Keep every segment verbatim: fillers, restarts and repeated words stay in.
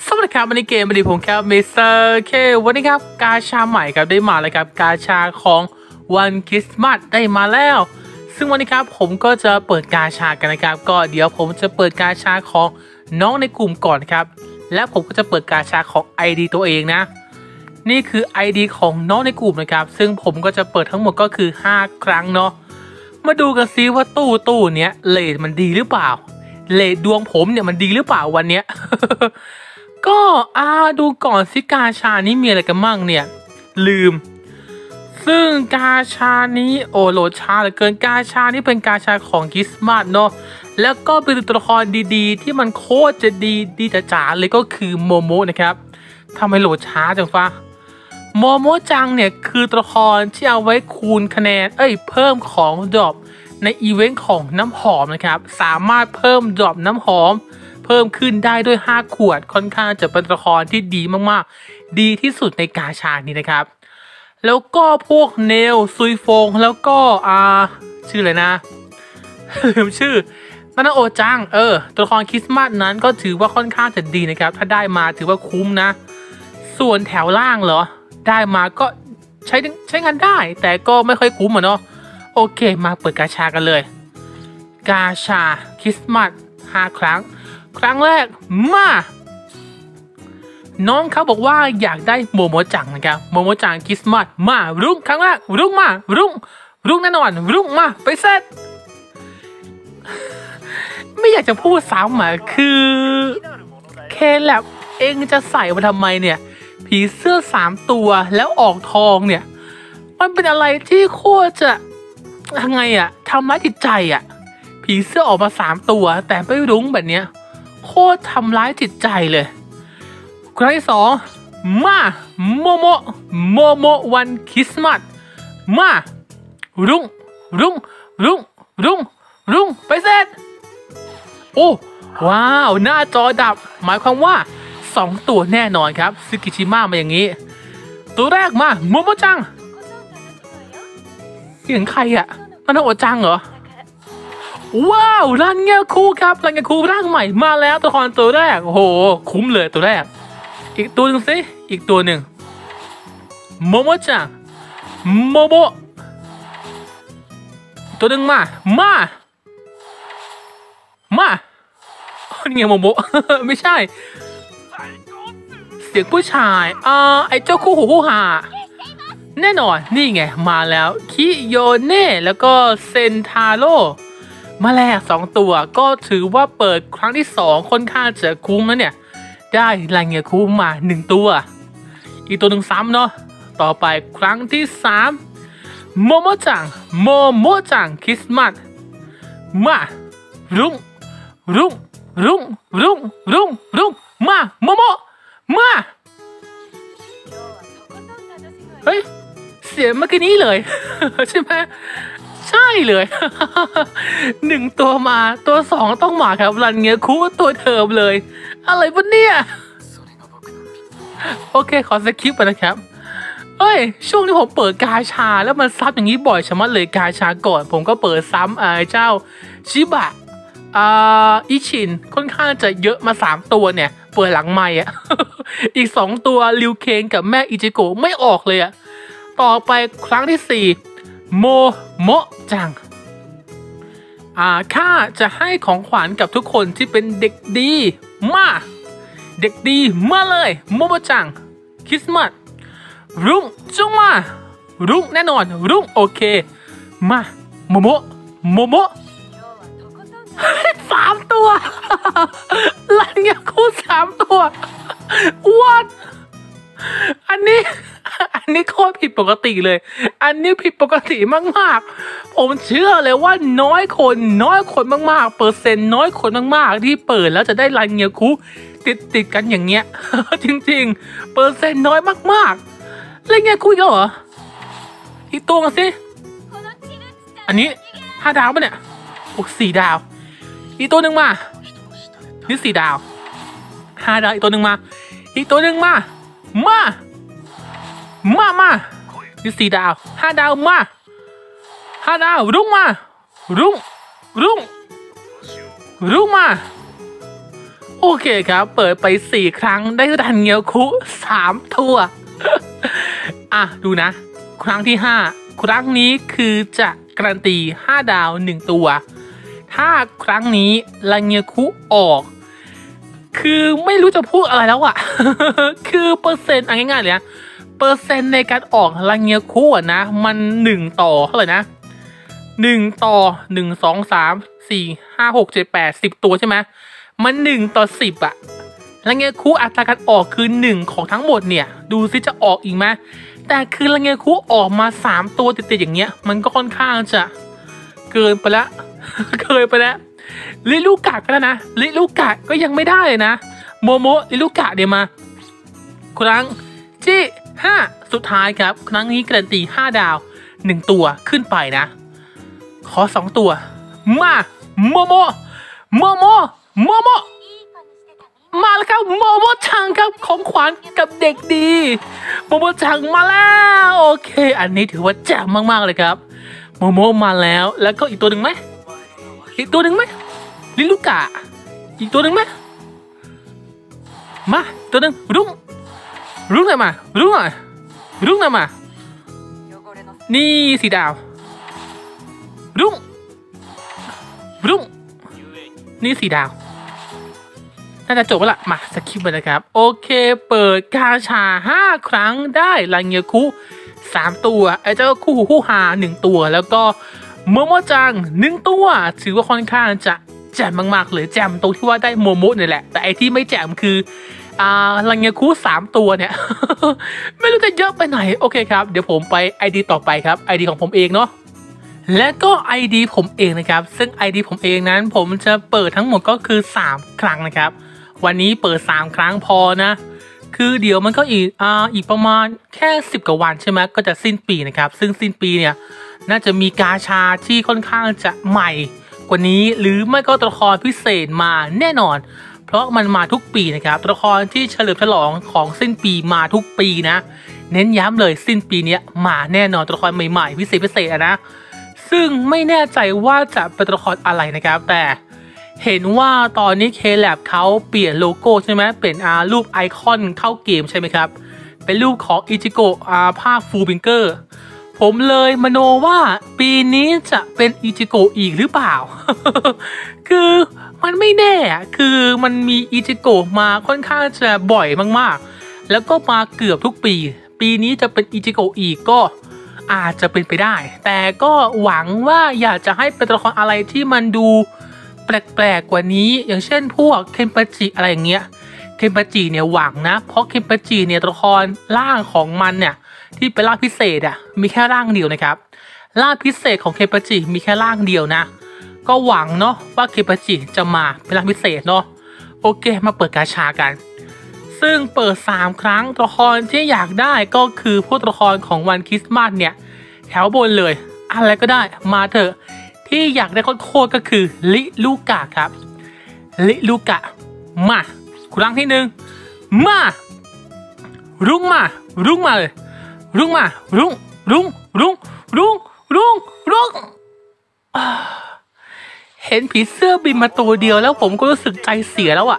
สวัสดีครับวันนี้เกมวันนี้ผมครับมิสเตอร์เควันนี้ครับกาชาใหม่ครับได้มาแล้วครับกาชาของวันคริสต์มาสได้มาแล้วซึ่งวันนี้ครับผมก็จะเปิดกาชากันนะครับก็เดี๋ยวผมจะเปิดกาชาของน้องในกลุ่มก่อนครับและผมก็จะเปิดกาชาของ ไอ ดี ตัวเองนะนี่คือ ไอ ดี ของน้องในกลุ่มนะครับซึ่งผมก็จะเปิดทั้งหมดก็คือห้าครั้งเนาะมาดูกันซิว่าตู้ตู้เนี้ยเลทมันดีหรือเปล่าเลทดวงผมเนี่ยมันดีหรือเปล่าวันเนี้ย ก็อ่าดูก่อนสิกาชานี้มีอะไรกันมั่งเนี่ยลืมซึ่งกาชานี้โอโหลดช้าเหลือเกินกาชานี้เป็นกาชาของคริสต์มาสเนาะแล้วก็เป็นตัวละครดีๆที่มันโคตรจะดีดีจ๋าๆเลยก็คือโมโมะนะครับทำไมโหลดช้าจังฟ้าโมโมะจังเนี่ยคือตัวละครที่เอาไว้คูณคะแนนเอ้ยเพิ่มของดรอปในอีเวนต์ของน้ำหอมนะครับสามารถเพิ่มดรอปน้ำหอมเพิ่มขึ้นได้ด้วยห้าขวดค่อนข้างจะเป็นตัวละครที่ดีมากๆดีที่สุดในกาชานี้นะครับแล้วก็พวกเนลซุยฟงแล้วก็อ่าชื่ออะไรนะลืมชื่อนานาโอจังเออตัวละครคริสต์มาสนั้นก็ถือว่าค่อนข้างจะดีนะครับถ้าได้มาถือว่าคุ้มนะส่วนแถวล่างเหรอได้มาก็ใช้ใช้งานได้แต่ก็ไม่ค่อยคุ้มอ่ะเนาะโอเคมาเปิดกาชากันเลยกาชาคริสต์มาสห้าครั้งครั้งแรกมาน้องเขาบอกว่าอยากได้โมโมจังนะครับโมโมจังคริสต์มาสมารุ่งครั้งแรกรุ่งมารุ่งรุ่งแน่นอนรุ่งมาไปเซตไม่อยากจะพูดซ้ำอ่ะคือเคแลบเองจะใส่มาทำไมเนี่ยผีเสื้อสามตัวแล้วออกทองเนี่ยมันเป็นอะไรที่โคตรจะยังไงอ่ะทำร้ายจิตใจอ่ะผีเสื้อออกมาสามตัวแต่ไม่รุ้งแบบเนี้ยโคตรทำร้ายจิตใจเลยครั้งที่สองมาโมโมโมโมวันคริสต์มาสมารุ่งรุ่งรุ่งรุ่งรุ่งไปเสร็จโอ้ว้าวหน้าจอดับหมายความว่าสองตัวแน่นอนครับซึกิชิมะมาอย่างนี้ตัวแรกมาโมโมจังเสียงใครอะมันโอจังเหรอว้าวรันเงียคูครับรันเงียคูร่างใหม่มาแล้วตัวละครตัวแรกโอ้โหคุ้มเลยตัวแรกอีกตัวหนึ่งสิอีกตัวหนึ่งโมโมจังโมโมตัวหนึ่งมามามานี่ไงโมโม ไม่ใช่เสียงผู้ชายอ่าไอ้เจ้าคู่หูคู่หาแน่นอนนี่ไงมาแล้วคิโยเน่แล้วก็เซนทาโร่มาแลกสองตัวก็ถือว่าเปิดครั้งที่สองค่อนข้างจะคุ้มแล้วเนี่ยได้รายเงี้ยคุ้มมาหนึ่งตัวอีกตัวหนึ่งซ้ำเนาะต่อไปครั้งที่สามโมโมจังโมโมจังคริสต์มาสมารุ่งรุ่งรุ่งรุ่งรุ่งรุ่งมาโมโมมาเฮ้ยเสียงเมื่อกี้นี้เลย ใช่ไหมใช่เลยหนึ่งตัวมาตัวสองต้องมาครับรันเงี้ยคู่ตัวเทิมเลยอะไรวะเนี่ยโอเคขอสคิปไปนะครับเอ้ยช่วงที่ผมเปิดกาชาแล้วมันซับอย่างนี้บ่อยชะมัดเลยกาชาก่อนผมก็เปิดซ้ำไอ้เจ้าชิบะอ่าอิชินค่อนข้างจะเยอะมาสามตัวเนี่ยเปิดหลังใหม่อ่ะ อีกสองตัวริวเคนกับแม่อิจิโกะไม่ออกเลยอ่ะต่อไปครั้งที่สี่โมโมจังอ่าข้าจะให้ของขวัญกับทุกคนที่เป็นเด็กดีมาเด็กดีมาเลยโมโมจังคริสต์มาสรุ่งจุงมารุ่งแน่นอนรุ่งโอเคมาโมโมโมโมสามตัวลันเงี้ยคู่สามตัววัดอันนี้อันนี้โคตรผิดปกติเลยอันนี้ผิดปกติมากๆผมเชื่อเลยว่าน้อยคนน้อยคนมากๆเปอร์เซ็นต์น้อยคนมากๆที่เปิดแล้วจะได้ลันเงี้ยคู่ติดติดกันอย่างเงี้ย จริงๆเปอร์เซ็นต์น้อยมากๆลันเงี้ยคู่อีกแล้วเหรออีกตัวกันสิอันนี้ห้าดาวปะเนี่ยโอ้สี่ดาวอีกตัวหนึ่งมานี่สี่ดาวห้าดาวอีกตัวหนึ่งมาอีกตัวหนึ่งมามามามานี่สี่ดาวห้าดาวมาห้าดาวรุ่งมารุ่งรุ่งรุ่งมาโโอเคครับเปิดไปสี่ครั้งได้รันเงียวคุสามตัวอ่ะดูนะครั้งที่ห้าครั้งนี้คือจะการันตีห้าดาวหนึ่งตัวถ้าครั้งนี้รันเงียวคุออกคือไม่รู้จะพูดอะไรแล้วอะ คือเปอร์เซ็นต์ง่ายๆเลยนะเปอร์เซ็นต์ในการออกรันเงียวคุอะนะมันหนึ่งต่อเท่าไหร่นะหนึ่งต่อหนึ่งสองสามสี่ห้าหกเจ็ดแปดสิบตัวใช่ไหมมันหนึ่งต่อสิบอะรันเงียวคุอัตราการออกคือหนึ่งของทั้งหมดเนี่ยดูซิจะออกอีกไหมแต่คือรันเงียวคุออกมาสามตัวติดๆอย่างเงี้ยมันก็ค่อนข้างจะเกินไปละ เกินไปแล้วลิลูกะก็แล้วนะลิลูกะก็ยังไม่ได้เลยนะโมโมลิลูกะเดี๋ยวมาครั้งที่ห้าสุดท้ายครับครั้งนี้การันตีห้าดาวหนึ่งตัวขึ้นไปนะขอสองตัวมาโมโมโมโมโมโมมาแล้วครับโมโมจังครับของขวัญกับเด็กดีโมโมจังมาแล้วโอเคอันนี้ถือว่าแจ่มมากๆเลยครับโมโมมาแล้วแล้วก็อีกตัวหนึ่งไหมอีกตัวหนึ่งไหมลิลูกะอีกตัวหนึ่งไหมมาตัวหนึ่งรุ่งรุ่งหน่อยมารุ่งหน่อยรุ่งหน่อยมานี่สีดาวรุ่งรุ่งนี่สีดาวน่าจะจบแล้วล่ะมาสกิปไปเลยครับโอเคเปิดกาชาห้าครั้งได้รันเงียวคุสามตัวไอ้เจ้าคู่หูคู่หาหนึ่งตัวแล้วก็โมโมจังหนึ่งตัวถือว่าค่อนข้างจะแจ่มมากๆเลยแจ่มตรงที่ว่าได้โมโมนี่แหละแต่ไอที่ไม่แจ่มคืออ่ารันเงียวคุสามตัวเนี่ย ไม่รู้จะเยอะไปไหนโอเคครับเดี๋ยวผมไป ไอ ดี ต่อไปครับ ไอ ดี ของผมเองเนาะและก็ ไอ ดี ผมเองนะครับซึ่ง ไอ ดี ผมเองนั้นผมจะเปิดทั้งหมดก็คือสามครั้งนะครับวันนี้เปิดสามครั้งพอนะคือเดี๋ยวมันก็อีกอ่าอีกประมาณแค่สิบกว่าวันใช่ไหมก็จะสิ้นปีนะครับซึ่งสิ้นปีเนี่ยน่าจะมีกาชาที่ค่อนข้างจะใหม่กว่านี้หรือไม่ก็ตัวละครพิเศษมาแน่นอนเพราะมันมาทุกปีนะครับตัวละครที่เฉลิมฉลองของสิ้นปีมาทุกปีนะเน้นย้ำเลยสิ้นปีนี้มาแน่นอนตัวละครใหม่ๆพิเศษพิเศษนะซึ่งไม่แน่ใจว่าจะเป็นตัวละครอะไรนะครับแต่เห็นว่าตอนนี้ K-Lab เขาเปลี่ยนโลโก้ใช่ไหมเป็นอ่ารูปไอคอนเข้าเกมใช่ไหมครับเป็นรูปของอิจิโกะอ่าภาคฟูลบิงเกอร์ผมเลยมโนว่าปีนี้จะเป็นอิจิโกะอีกหรือเปล่า คือมันไม่แน่คือมันมีอิจิโกะมาค่อนข้างจะบ่อยมากๆแล้วก็มาเกือบทุกปีปีนี้จะเป็นอิจิโกะอีกก็อาจจะเป็นไปได้แต่ก็หวังว่าอยากจะให้เป็นตัวละครอะไรที่มันดูแปลกๆกว่านี้อย่างเช่นพวกเคนปาจิอะไรอย่างเงี้ยเคนปาจิเนี่ยหวังนะเพราะเคนปาจิเนี่ยตัวละครร่างของมันเนี่ยที่เป็นร่างพิเศษอ่ะมีแค่ร่างเดียวนะครับร่างพิเศษของเคนปาจิมีแค่ร่างเดียวนะก็หวังเนาะว่าเคนปาจิจะมาเป็นร่างพิเศษเนาะโอเคมาเปิดกาชากันซึ่งเปิดสามครั้งตัวละครที่อยากได้ก็คือพวกตัวละครของวันคริสต์มาสเนี่ยแถวบนเลยอะไรก็ได้มาเถอะที่อยากได้โคตรก็คือลิลูกะครับลิลูกะมาครั้งที่หนึ่งมารุ่งมารุ่งมาเลยรุ่งมารุ่งรุ่งรุ่งรุ่งรุ่งรุ่งเห็นผีเสื้อบินมาตัวเดียวแล้วผมก็รู้สึกใจเสียแล้วอะ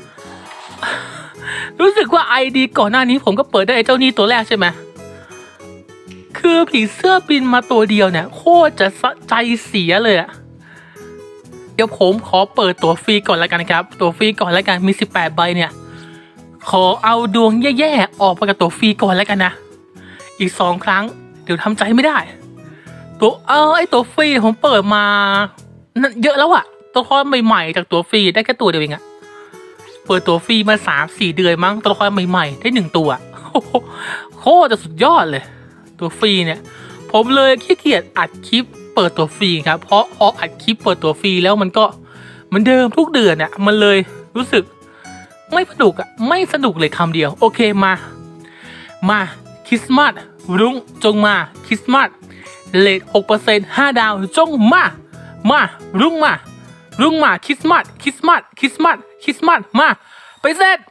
รู้สึกว่าไอดีก่อนหน้านี้ผมก็เปิดได้ไอ้เจ้านี่ตัวแรกใช่ไหมคือผีเสื้อบินมาตัวเดียวเนี่ยโคตรจะใจเสียเลยอะเดี๋ยวผมขอเปิดตัวฟรีก่อนแล้วกันครับตัวฟรีก่อนแล้วกันมีสิบแปดใบเนี่ยขอเอาดวงแย่ๆออกไปกับตัวฟรีก่อนแล้วกันนะอีกสองครั้งเดี๋ยวทำใจไม่ได้ตัวเออไอตัวฟรีผมเปิดมาเยอะแล้วอะตัวละครใหม่ๆจากตัวฟรีได้แค่ตัวเดียวเองอะเปิดตัวฟรีมาสามสี่เดือนมั้งตัวละครใหม่ๆได้หนึ่งตัวโคตรจะสุดยอดเลยตัวฟรีเนี่ยผมเลยขี้เกียจอัดคลิปเปิดตัวฟรีครับเพราะพออัดคลิปเปิดตัวฟรีแล้วมันก็เหมือนเดิมทุกเดือนเนี่ยมันเลยรู้สึกไม่สนุกอ่ะไม่สนุกเลยคำเดียวโอเคมามาคริสต์มาสรุ่งจงมาคริสต์มาสเลทหกเปอร์เซ็นต์ห้าดาวจงมามารุ่งมารุ่งมาคริสต์มาสคริสต์มาสคริสต์มาสคริสต์มาสมาไปเสร็จ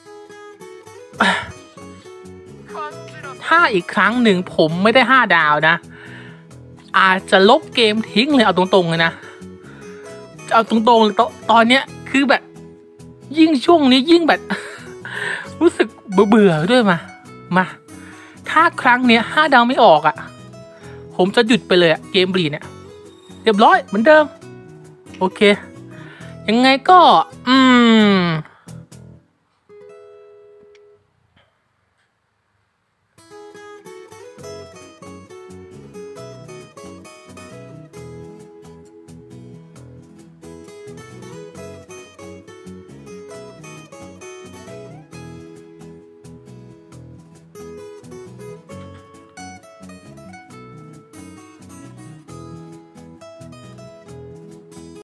ถ้าอีกครั้งหนึ่งผมไม่ได้ห้าดาวนะอาจจะลบเกมทิ้งเลยเอาตรงๆเลยนะเอาตรงๆตตอนเนี้ยคือแบบยิ่งช่วงนี้ยิ่งแบบ รู้สึกเบื่อๆด้วยมามาถ้าครั้งเนี้ยห้าดาวไม่ออกอะ่ะผมจะหยุดไปเลยอะเกมบลีเนี่ยเรียบร้อยเหมือนเดิมโอเคยังไงก็อืม